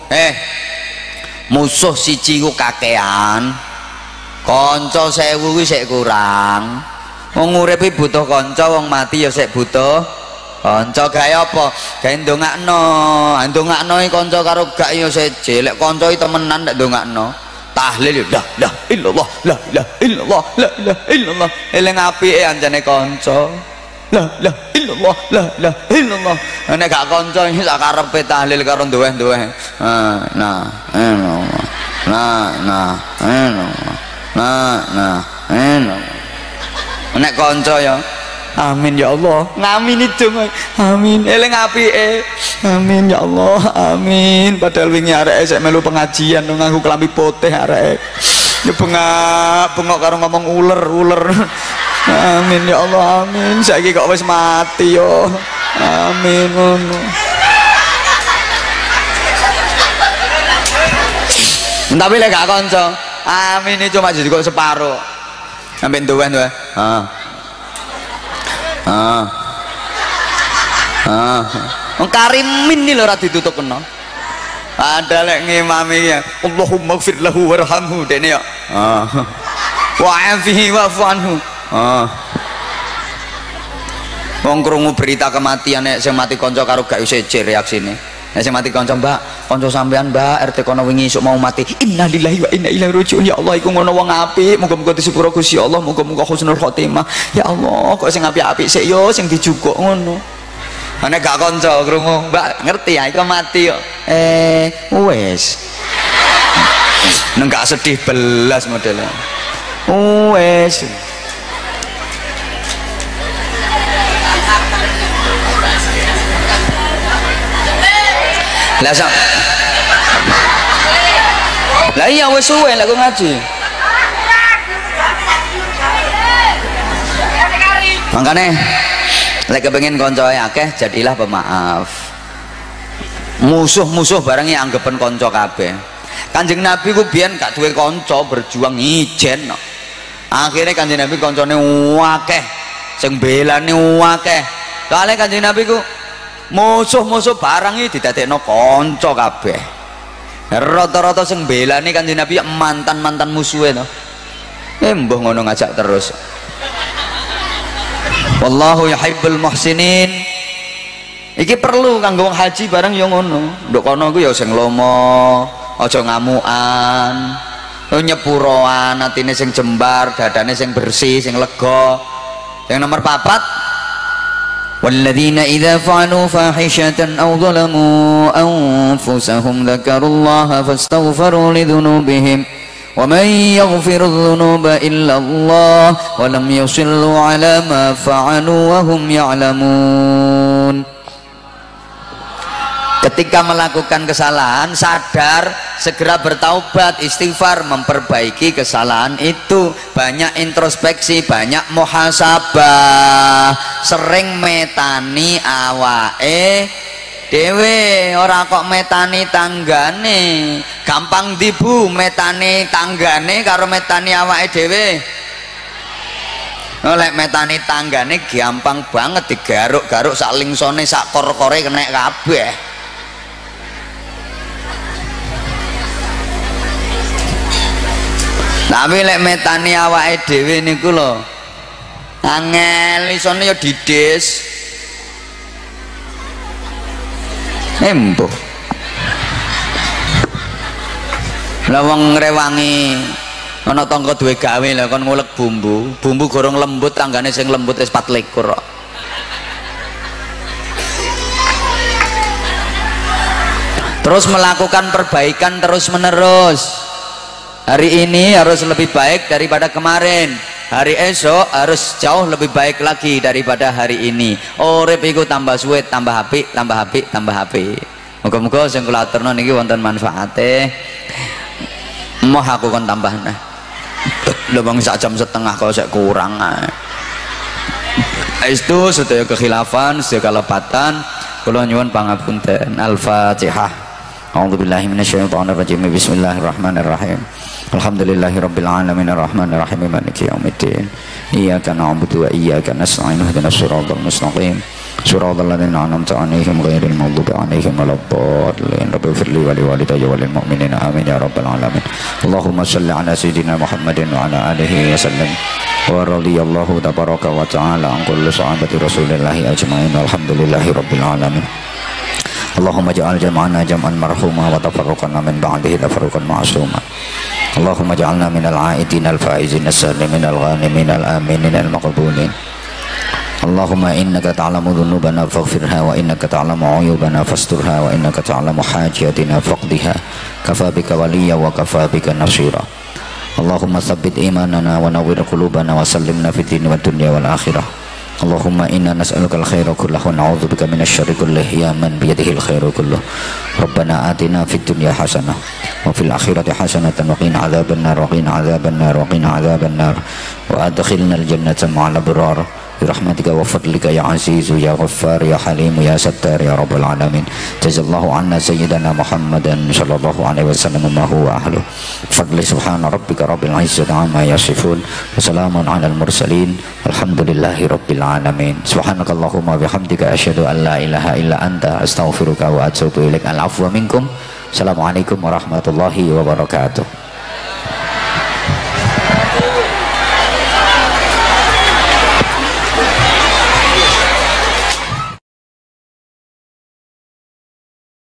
Musuh siji ku kakean, kanca 1000 kuwi sik kurang. Wong urip butuh kanca, wong mati ya sik butuh kanca. Gawe apa? Gawe ndongakno. Ndongakno kanca karo gak ya seje. Lek kanca iki temenan nek ndongakno. Tahlil la ilaha illallah, la ilaha illallah, la ilaha illallah. Eling apike anjane kanca. La ilaha illallah, la ilaha illallah. Nek gak kanca iki sak karepe tahlil karo duweh-duweh. nek kanca ya amin ya Allah, ngamini dong, amin, eling apike, amin ya Allah, amin. Padahal wingi arek sik melu pengajian nganggo kelambi putih arek, ya bengok karo ngomong uler, amin ya Allah, amin. Saiki kok wis mati yo, amin ngono. Tapi lek gak kanca, amin iki cuma jadi kok separo, sampai duwen wae. Karimin nih lho ora ditutukno. Ada lek ngimami ya, Allahumma ighfir lahu warhamhu dene ya. Wa'afihi wa'fu anhu. Wong krungu berita kematian nek sing mati kanca karo gak iso reaksine. Nek sing mati kanca, Mbak, kanca sampean Mbak RT kono wingi isuk mau mati. Innalillahi wa inna ilaihi raji'un. Ya Allah iku ngono wong apik, muga-muga disepuro Gusti Allah, muga-muga husnul khotimah. Ya Allah, kok sing apik-apik sik yo sing dijukuk ngono. Nek gak kanca krungu, Mbak ngerti ya iku mati yo. Wes. Neng gak sedih belas modelnya. Wes. Lah iya wis suwe lek ngaji. Makane lek kepengin kancae akeh jadilah pemaaf. Musuh-musuh barang ya anggapan kanca kabeh. Kanjeng Nabi ku biyen gak duwe kanca berjuang ijen. Akhirnya Kanjeng Nabi kancane akeh, sing belane akeh. Soale Kanjeng Nabi ku musuh-musuh barang iki didadekno kanca kabeh. Rata-rata sing belani Kanjeng Nabi mantan-mantan musuhe to. Mbah ngono ngajak terus. Wallahu yuhibbul muhsinin. Iki perlu kanggo wong haji barang ya ngono. Nduk kono ku ya sing lomo, aja ngamukan. Nyepuroan, atine sing jembar, dadane sing bersih, sing lega. Yang nomor 4, والذين إذا فعلوا فاحشة أو ظلموا أنفسهم ذكروا الله فاستغفروا لذنوبهم ومن يغفر الذنوب إلا الله ولم يصروا على ما فعلوا وهم يعلمون. Ketika melakukan kesalahan sadar, segera bertaubat, istighfar, memperbaiki kesalahan itu. Banyak introspeksi, banyak muhasabah, sering metani awake dhewe, ora kok metani tanggane. Gampang dibu metani tanggane karo metani awake dhewe. Oleh metani tanggane gampang banget digaruk-garuk sak lingsone sak kor-kore kena kabeh. Tapi lek metani awake dhewe niku lho angel, isone ya didis. Embuh. Lah wong ngrewangi ana tangga duwe gawe lho kon ngulek bumbu gorong lembut, tanggane sing lembut wis 24 kok. Terus melakukan perbaikan terus menerus. Hari ini harus lebih baik daripada kemarin, hari esok harus jauh lebih baik lagi daripada hari ini. Urip iku tambah suwe, tambah apik, tambah apik, tambah apik. Muga-muga sing kula aturna niki wonten manfaate. Moh aku kon tambah nah. Lho bang sak jam setengah kok sik kurang ae. Itu sedaya kekhilafan, sedaya kelepatan, kula nyuwun pangapunten. Al-Fatihah. A'udzubillahi minasyaitonirrajim. Bismillahirrahmanirrahim. Alhamdulillahirabbil alamin arrahmanir rahim maliki yaumiddin. Iyyaka na'budu wa iyyaka nasta'in ihdinas siratal mustaqim. Siratal ladzina an'amta 'alaihim ghairil maghdubi 'alaihim waladdallin. Rabbighfirli wa liwalidayya wa lil mu'minina amin ya rabbal alamin. Allahumma shalli 'ala sayyidina Muhammadin wa 'ala alihi wa sallam. Wa radhiyallahu tabaraka wa ta'ala an kulli sahabati Rasulillahi ajma'in. Alhamdulillahirabbil alamin. Allahumma ja'al jam'ana jam'an marhuma wa tafarruqana min ba'dihi tafarruqan ma'suma. Allahumma ja'alna minal 'aidin al-faizin as-salimin al-ghanimin al-aminin al-maqbulin. Allahumma innaka ta'lamu dhunubana faghfirha wa innaka ta'lamu 'uyubana fasturha wa innaka ta'lamu hajatina faqdiha kafa bika waliyya wa kafa bika nasira. Allahumma tsabbit imanana wa nawwir qulubana wa sallimna fid dini wad dunya wal akhirah. Allahumma inna nas'aluka al-khaira kullahu wa na'udzubika minasy syarri kullihi ya man biyadihi al-khairu kulluh. Rabbana atina fid dunya hasanah wa fil akhirati hasanatan wa qina adzabannar wa qina adzabannar wa qina adzabannar wa adkhilna al-jannata ma'al abrar birahmatika wa fadlika ya azizu ya ghaffar ya halim ya sattar ya rabbal alamin. Jazallahu anna sayyidana Muhammadan sallallahu alaihi wasallam ma huwa ahlu fadli subhana rabbika rabbil izzati amma yasifun wa salamun alal mursalin alhamdulillahi rabbil alamin. Subhanakallahumma bihamdika asyhadu an la ilaha illa anta astaghfiruka wa atubu ilaik. Al afwa minkum. Assalamualaikum warahmatullahi wabarakatuh.